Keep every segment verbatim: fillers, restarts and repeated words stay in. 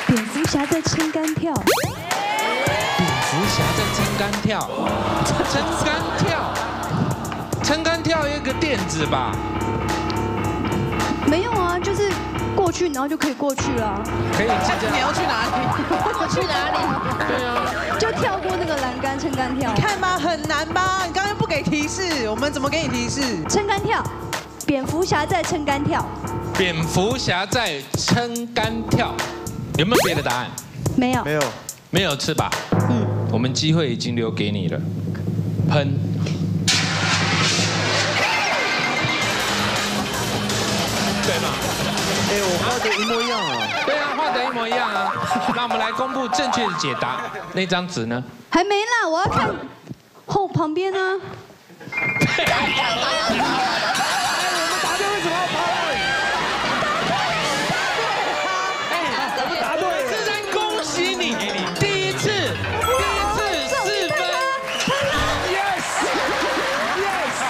蝙蝠侠在撑杆跳。 蝙蝠侠在撑杆跳，撑杆跳，撑杆跳有一个垫子吧？ 没有啊，就是过去，然后就可以过去了。 可以这样。 你要去哪里？ 过去哪里？ 对啊， 就跳过那个栏杆，撑杆跳。 看吧，很难吧？你刚刚不给提示，我们怎么给你提示？ 撑杆跳，蝙蝠侠在撑杆跳。 蝙蝠侠在撑杆跳，有没有别的答案？ 没有。 没有。 没有是吧？ 嗯。 我们机会已经留给你了，喷。对吗？ 哎，我画的一模一样啊。 对啊，画的一模一样啊。那我们来公布正确的解答。那张纸呢？ 还没啦，我要看后旁边呢。 哎，我们答对为什么要拍？哎，我们答对，是在恭喜你，第一次，第一次四分 ，yes yes。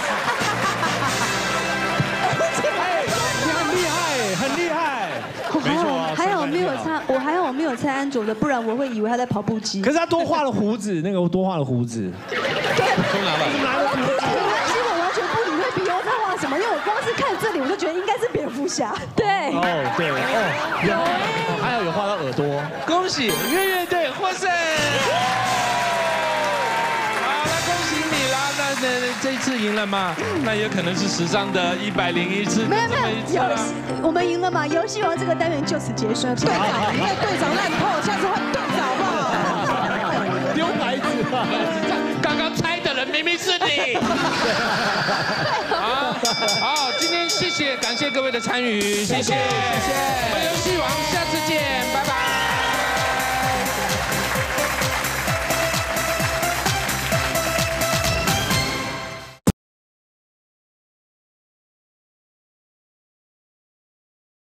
哎，你很厉害，很厉害。 没错啊，还好没有猜，我还好我没有猜安卓的，不然我会以为他在跑步机。 可是他多画了胡子，那个我多画了胡子。 都拿了。 拿了胡子。 没关系，我完全不理会比欧他画什么，因为我光是看这里，我就觉得应该是蝙蝠侠。对。 哦，对，哦，有，哦，还有有画到耳朵。 恭喜月月队获胜。好，那恭喜你啦！那那这一次赢了嘛？那有可能是史上的一百零一次， 没有没有，有我们赢了嘛？游戏王这个单元就此结束。 队长，因为队长烂透，下次换队长好不好？ 丢牌子吧！ 刚刚猜的人明明是你。好，好，今天谢谢，感谢各位的参与，谢谢，谢谢。我们游戏王，下次见。